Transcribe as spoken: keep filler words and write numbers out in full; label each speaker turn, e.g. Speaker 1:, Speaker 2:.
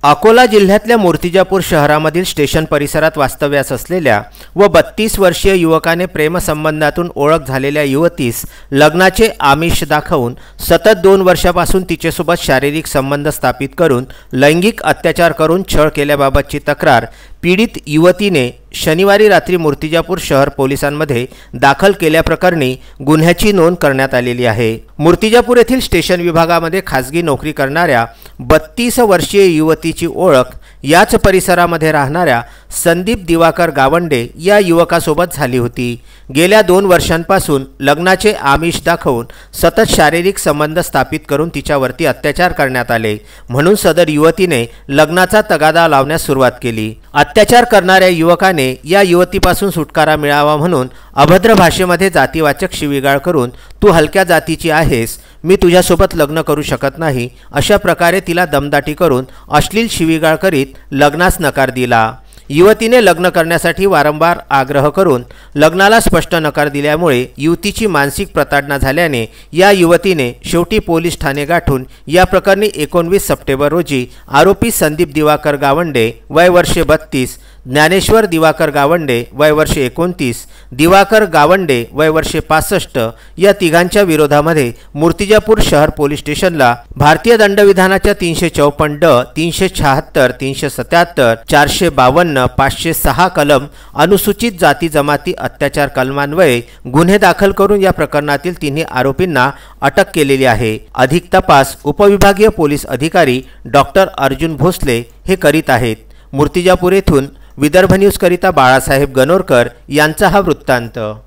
Speaker 1: अकोला जिल्ह्यातल्या मूर्तिजापूर शहरामधील स्टेशन परिसरात वास्तव्यास असलेल्या व बत्तीस वर्षीय युवकाने प्रेमसंबंधातून ओळख झालेल्या युवतीस लग्नाचे आमिष दाखवून सतत दोन वर्षापासून तिच्यासोबत शारीरिक संबंध स्थापित करून लैंगिक अत्याचार करून छळ केल्याबाबतची तक्रार पीडित युवतीने शनिवारी रात्री मूर्तिजापूर शहर पोलिसांमध्ये दाखल केल्याप्रकरणी गुन्ह्याची नोंद करण्यात आलेली आहे। मूर्तिजापूर येथील स्टेशन विभागामध्ये खासगी नोकरी करणाऱ्या बत्तीस वर्षीय युवतीची ओळख याच परिसरामध्ये राहणाऱ्या संदीप दिवाकर गावंडे या युवकासोबत झाली होती। गेल्या दोन वर्षांपासून लग्नाचे आमिष दाखवून सतत शारीरिक संबंध स्थापित करून तिच्यावरती अत्याचार करण्यात आले, म्हणून सदर युवतीने लग्नाचा तगादा लावण्यास सुरुवात केली। अत्याचार करणाऱ्या युवकाने या युवतीपासून सुटकारा मिळावा म्हणून अभद्र भाषेमध्ये जातीवाचक शिवीगाळ करून तू हलक्या जातीची आहेस, मी तुझ्यासोबत लग्न करू शकत नाही अशा प्रकारे तिला दमदाटी करून अश्लील शिवीगाळ करीत लग्नास नकार दिला। युवतीने लग्न करण्यासाठी वारंवार आग्रह करून लग्नाला स्पष्ट नकार दिल्यामुळे युवतीची मानसिक प्रताडना झाल्याने या युवतीने शेवटी पोलीस ठाणे गाठून या प्रकरणी एकोणवीस सप्टेंबर रोजी आरोपी संदीप दिवाकर गावंडे वय वर्षे बत्तीस, ज्ञानेश्वर दिवाकर गावंडे वय वर्षे एकोणतीस, दिवाकर गावंडे वय वर्षे पासष्ट या तिघांच्या विरोधामध्ये मूर्तिजापूर शहर पोलीस स्टेशनला भारतीय दंडविधानाच्या तीनशे चौपन्न ड, तीनशे शहात्तर, तीनशे सत्याहत्तर, चारशे बावन्न, पाचशे सहा कलम अनुसूचित जाती जमाती अत्याचार कलमान्वये गुन्हे दाखल करून या प्रकरणातील तिन्ही आरोपींना अटक केलेली आहे। अधिक तपास उपविभागीय पोलीस अधिकारी डॉक्टर अर्जुन भोसले हे करीत आहेत। मूर्तिजापूर येथून विदर्भ न्यूज करिता बाळासाहेब गणोरकर यांचा हा वृत्तांत।